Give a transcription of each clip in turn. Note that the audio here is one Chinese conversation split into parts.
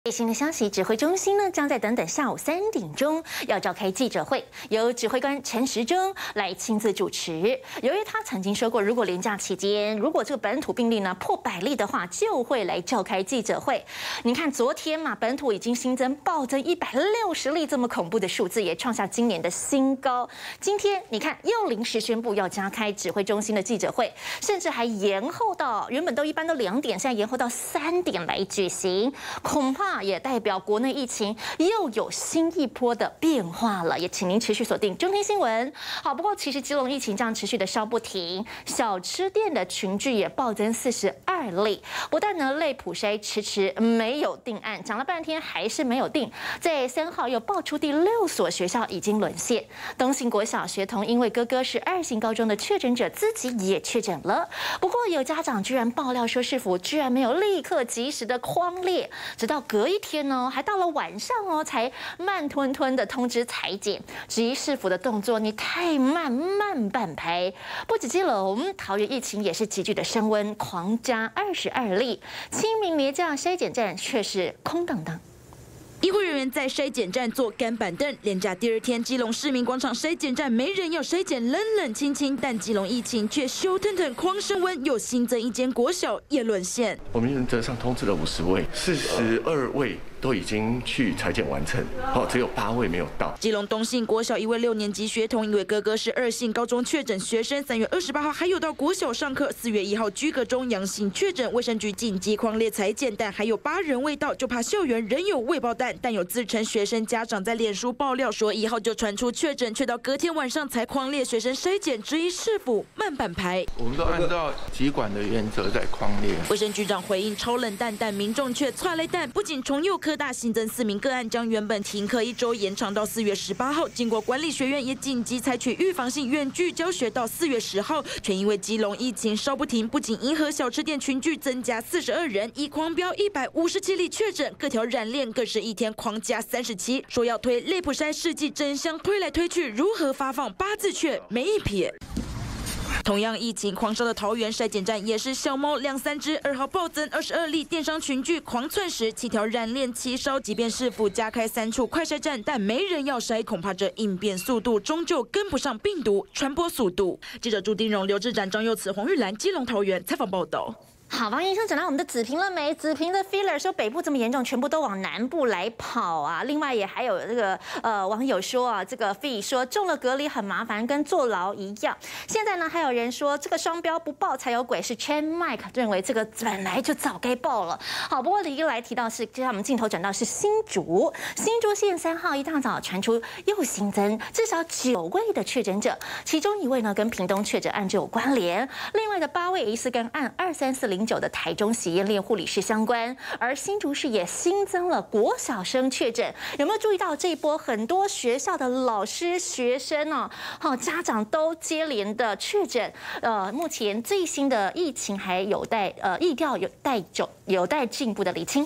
最新的消息，指挥中心呢将在等等下午3点钟要召开记者会，由指挥官陈时中来亲自主持。由于他曾经说过，如果连假期间如果这个本土病例呢破100例的话，就会来召开记者会。你看昨天嘛，本土已经新增暴增160例，这么恐怖的数字也创下今年的新高。今天你看又临时宣布要加开指挥中心的记者会，甚至还延后到原本一般都2点，现在延后到3点来举行，恐怕也代表国内疫情又有新一波的变化了，也请您持续锁定中天新闻。好，不过其实基隆疫情这样持续的烧不停，小吃店的群聚也暴增42例。不但呢类普筛迟没有定案，讲了半天还是没有定。在3号又爆出第6所学校已经沦陷，东兴国小学童因为哥哥是2型高中的确诊者，自己也确诊了。不过有家长居然爆料说，市府居然没有立刻及时的匡列，直到隔一天呢，还到了晚上哦，才慢吞吞的通知裁剪，质疑市府的动作你太慢半拍。不止基隆，桃园疫情也是急剧的升温，狂加22例，清明连假筛检站却是空荡荡。 医护人员在筛检站坐干板凳，连假第2天，基隆市民广场筛检站没人要筛检，冷清，但基隆疫情却咻腾腾狂升温，又新增一间国小也沦陷。 我们原则上通知了50位，42位都已经去裁剪完成，只有8位没有到。 基隆东兴国小一位6年级学童，因为哥哥是2型高中确诊学生，3月28号还有到国小上课，4月1号居隔中阳性确诊，卫生局紧急匡列裁剪，但还有8人未到，就怕校园仍有未爆弹。但有自称学生家长在脸书爆料说，1号就传出确诊，却到隔天晚上才匡列学生筛检，质疑市府慢半拍。 我们都按照疾管的原则在匡列。 卫生局长回应超冷淡，但民众却剉咧蛋。不仅崇佑科大新增4名个案，将原本停课1周延长到4月18号。经过管理学院也紧急采取预防性远距教学到4月10号，却因为基隆疫情烧不停，不仅银河小吃店群聚增加42人，以狂飙157例确诊，各条染链更是一天狂加37，说要推类普筛试剂真香，推来推去，如何发放8字却没一撇。同样疫情狂烧的桃园筛检站也是小猫2、3只，2号暴增22例，电商群聚狂窜时7条染链齐烧。即便市府加开3处快筛站，但没人要筛，恐怕这应变速度终究跟不上病毒传播速度。记者朱丁荣、刘志展、张佑慈、黄玉兰，基隆桃园采访报道。 好，王医生讲到我们的子平了没？子平的 feeler 说北部这么严重，全部都往南部来跑啊。另外也还有这个网友说啊，这个 fee 说中了隔离很麻烦，跟坐牢一样。现在呢还有人说这个双标不报才有鬼，是 Chen Mike 认为这个本来就早该报了。好，不过一个来提到是，接下来我们镜头转到是新竹县3号一大早传出又新增至少9位的确诊者，其中1位呢跟屏东确诊案就有关联，另外的8位疑似跟案23409的台中喜宴链护理师相关，而新竹市也新增了国小生确诊，有没有注意到这一波很多学校的老师、学生哦，家长都接连的确诊？目前最新的疫情还有待疫调有待进一步的厘清。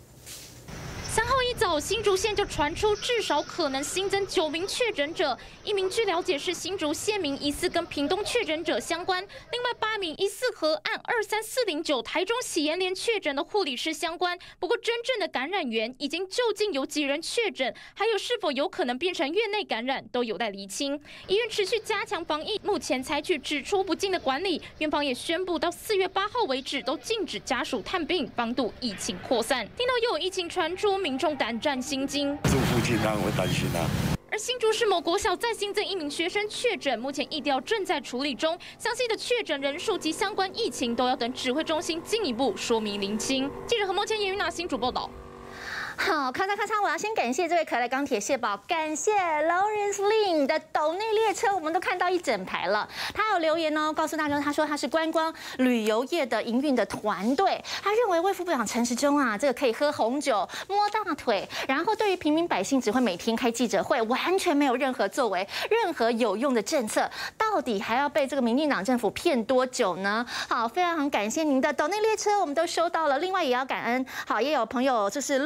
3号一早，新竹县就传出至少可能新增9名确诊者，1名据了解是新竹县民，疑似跟屏东确诊者相关；另外8名疑似和案23409台中喜宴连确诊的护理师相关。不过，真正的感染源以及究竟有几人确诊，还有是否有可能变成院内感染，都有待厘清。医院持续加强防疫，目前采取只出不进的管理。院方也宣布到4月8号为止，都禁止家属探病，防堵疫情扩散。听到又有疫情传出，民众胆战心惊， 住附近当然会担心啊。 而新竹市某国小再新增1名学生确诊，目前疫调正在处理中，详细的确诊人数及相关疫情都要等指挥中心进一步说明厘清。记者何茂谦、严云娜新竹报道。 好，咔嚓，我要先感谢这位可爱的钢铁蟹宝，感谢 Lawrence Lin 的斗内列车，我们都看到一整排了。他有留言哦，告诉大家，他说他是观光旅游业的营运的团队，他认为卫副部长陈时中啊，这个可以喝红酒、摸大腿，然后对于平民百姓只会每天开记者会，完全没有任何作为、任何有用的政策，到底还要被这个民进党政府骗多久呢？好，非常感谢您的斗内列车，我们都收到了。另外也要感恩，好，也有朋友就是陆佩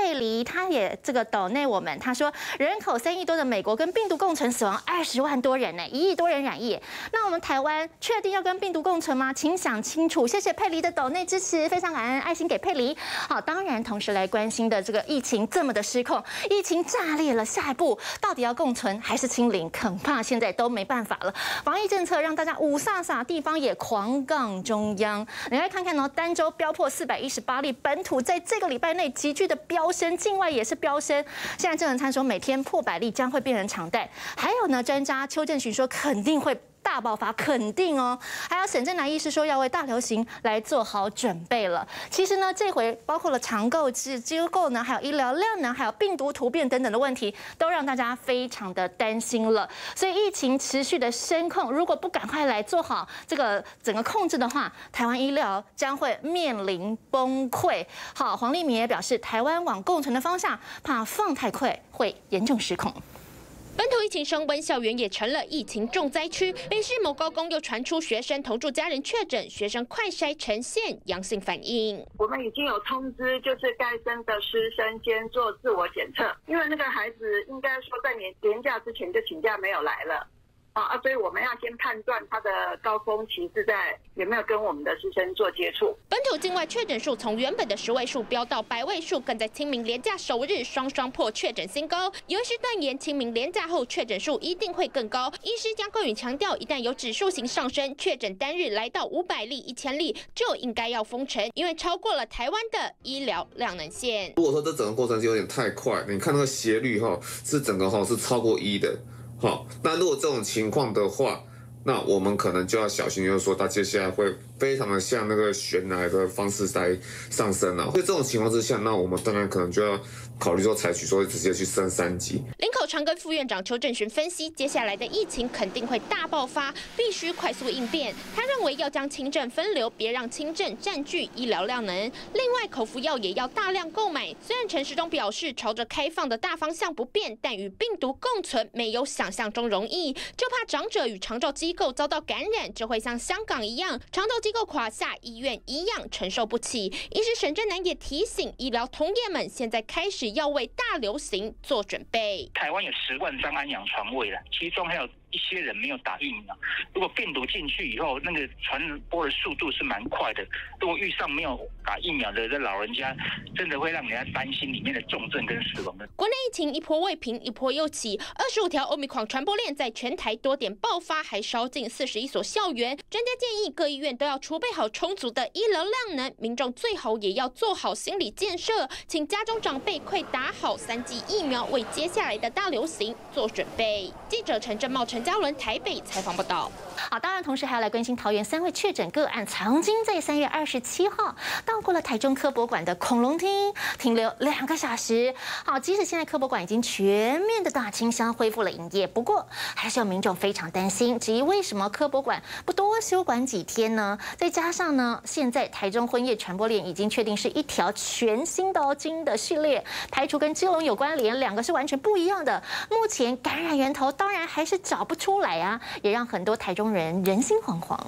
佩梨，他也这个抖内我们，他说人口3亿多的美国跟病毒共存，死亡20万多人呢，1亿多人染疫。那我们台湾确定要跟病毒共存吗？请想清楚。谢谢佩梨的抖内支持，非常感恩，爱心给佩梨。好，当然同时来关心的这个疫情这么的失控，疫情炸裂了，下一步到底要共存还是清零？恐怕现在都没办法了。防疫政策让大家五煞煞，地方也狂杠中央。你来看看哦，单周飙破418例，本土在这个礼拜内急剧的飙升，境外也是飙升。现在郑文灿说每天破100例将会变成常态。还有呢，专家邱正群说肯定会大爆发，肯定哦。还有沈正南医师说要为大流行来做好准备了。其实呢，这回包括了常购机构呢，还有医疗量能，还有病毒突变等等的问题，都让大家非常的担心了。所以疫情持续的升控，如果不赶快来做好这个整个控制的话，台湾医疗将会面临崩溃。好，黄立明也表示，台湾往共存的方向，怕放太快会严重失控。 本土疫情升温，校园也成了疫情重灾区。北市某高工又传出学生同住家人确诊，学生快筛呈现阳性反应。 我们已经有通知，就是该生的师生先做自我检测，因为那个孩子应该说在年假之前就请假没有来了。所以我们要先判断他的高峰期是在有没有跟我们的师生做接触。 本土境外确诊数从原本的10位数飙到100位数，更在清明连假首日双破确诊新高。有医师断言，清明连假后确诊数一定会更高。医师江桂宇强调，一旦有指数型上升，确诊单日来到500例、1000例，就应该要封城，因为超过了台湾的医疗量能线。 如果说这整个过程是有点太快，你看那个斜率是整个是超过1的。好，那如果这种情况的话，那我们可能就要小心，就是说它接下来会非常的像那个悬崖的方式在上升了。所以这种情况之下，那我们当然可能就要考虑说采取说直接去升3级。 林口长庚副院长邱正群分析，接下来的疫情肯定会大爆发，必须快速应变。他认为要将轻症分流，别让轻症占据医疗量能。另外，口服药也要大量购买。虽然陈时中表示朝着开放的大方向不变，但与病毒共存没有想象中容易，就怕长者与长照机构遭到感染，就会像香港一样，长照机构垮下，医院一样承受不起。医师沈正南也提醒医疗同业们，现在开始要为大流行做准备。 台湾有10万张安养床位了，其中还有一些人没有打疫苗。如果病毒进去以后，那个传播的速度是蛮快的。如果遇上没有打疫苗的老人家，真的会让人家担心里面的重症跟死亡的。 国内疫情一波未平，一波又起，25条欧米狂传播链在全台多点爆发，还烧进41所校园。专家建议各医院都要储备好充足的医疗量能，民众最好也要做好心理建设，请家中长辈快打好3剂疫苗，为接下来的大流行做准备。记者陈正茂、陈嘉伦台北采访报道。 好，当然同时还要来关心桃园3位确诊个案，曾经在3月27号到过了台中科博馆的恐龙厅停留2个小时。好，即使现在科博馆已经全面的大清消，恢复了营业，不过还是有民众非常担心，质疑为什么科博馆不多休馆几天呢？再加上呢，现在台中婚宴传播链已经确定是一条全新的基因的序列，排除跟基隆有关联，2个是完全不一样的。目前感染源头当然还是找不出来啊，也让很多台中人人心惶惶。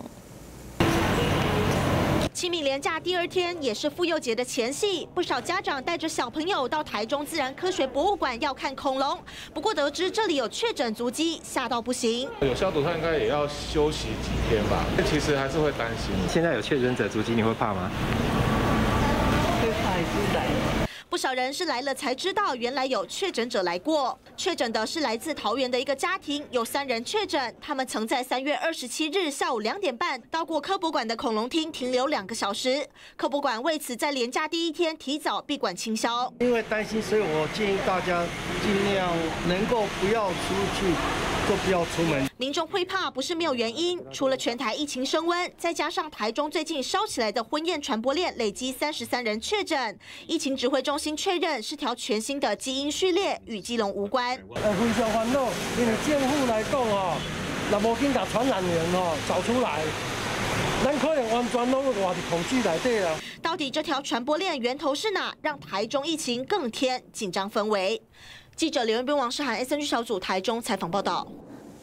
清明连假第2天，也是妇幼节的前夕，不少家长带着小朋友到台中自然科学博物馆要看恐龙。不过得知这里有确诊足迹，吓到不行。 有消毒，他应该也要休息几天吧？其实还是会担心。 现在有确诊者足迹，你会怕吗？ 会怕还是来了。不少人是来了才知道，原来有确诊者来过。确诊的是来自桃园的一个家庭，有3人确诊。他们曾在3月27日下午2点半到过科博馆的恐龙厅停留2个小时。科博馆为此在连假第1天提早闭馆清消。 因为担心，所以我建议大家尽量能够不要出去，就不要出门。 民众会怕不是没有原因，除了全台疫情升温，再加上台中最近烧起来的婚宴传播链累积33人确诊，疫情指挥中心确认是条全新的基因序列，与基隆无关。 非常烦恼，因为政府来讲若无紧把传染源找出来，咱可能完全都活在恐惧内底啊。 到底这条传播链源头是哪？让台中疫情更添紧张氛围。记者刘元斌、王世涵 SNG 小组台中采访报道。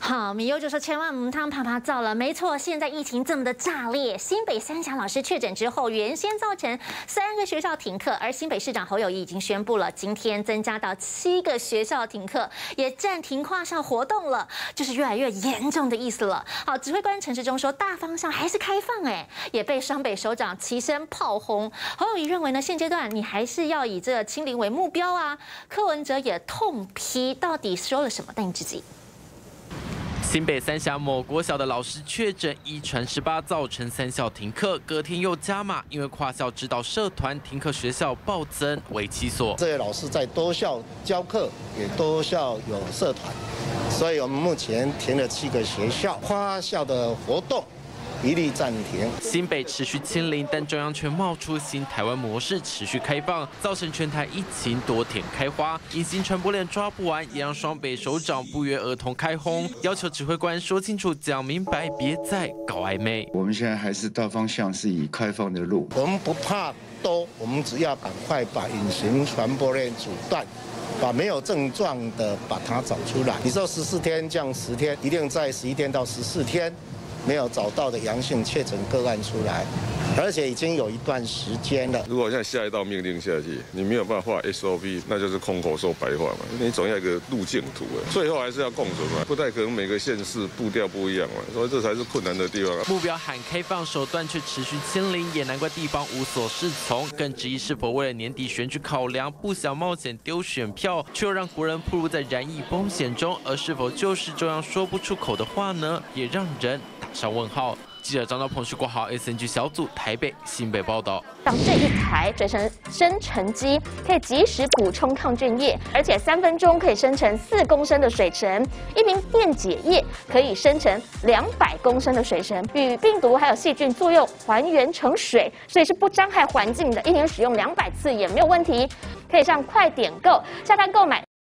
好，米优就说千万母汤啪啪造了，没错，现在疫情这么的炸裂，新北3峡老师确诊之后，原先造成3个学校停课，而新北市长侯友宜已经宣布了，今天增加到7个学校停课，也暂停跨校活动了，就是越来越严重的意思了。好，指挥官陈时中说，大方向还是开放，也被双北首长齐声炮轰。侯友宜认为呢，现阶段你还是要以这个清零为目标啊。柯文哲也痛批，到底说了什么？带你自己。 新北3峡某国小的老师确诊1传18，造成3校停课，隔天又加码，因为跨校指导社团停课学校暴增，为7所。 这些老师在多校教课，也多校有社团，所以我们目前停了7个学校，跨校的活动一律暂停。 新北持续清零，但中央却冒出新台湾模式，持续开放，造成全台疫情多田开花。隐形传播链抓不完，也让双北首长不约而同开轰，要求指挥官说清楚、讲明白，别再搞暧昧。 我们现在还是大方向是以开放的路， 我们不怕多，我们只要赶快把隐形传播链阻断。把没有症状的把它找出来。你说14天降10天，一定在11天到14天。没有找到的阳性确诊个案出来，而且已经有一段时间了。 如果现在下一道命令下去，你没有办法画 SOP， 那就是空口说白话嘛。你总要有一个路径图啊，最后还是要共存嘛，不太可能每个县市步调不一样嘛，所以这才是困难的地方。 目标喊开放，手段却持续清零，也难怪地方无所适从。更质疑是否为了年底选举考量，不想冒险丢选票，却又让国人暴露在染疫风险中，而是否就是中央说不出口的话呢？也让人上问号。记者张兆鹏、徐国豪 ，SNG 小组台北、新北报道。 像这一台水生成机可以及时补充抗菌液，而且3分钟可以生成4公升的水橙，一名电解液可以生成200公升的水橙，与病毒还有细菌作用还原成水，所以是不伤害环境的。1年使用200次也没有问题。可以上快点购下单购买